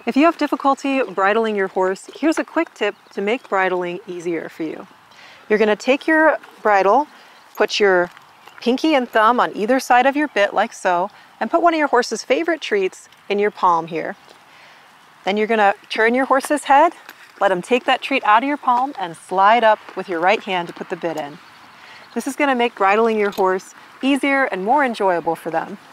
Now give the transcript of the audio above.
If you have difficulty bridling your horse, here's a quick tip to make bridling easier for you. You're going to take your bridle, put your pinky and thumb on either side of your bit like so, and put one of your horse's favorite treats in your palm here. Then you're going to turn your horse's head, let him take that treat out of your palm, and slide up with your right hand to put the bit in. This is going to make bridling your horse easier and more enjoyable for them.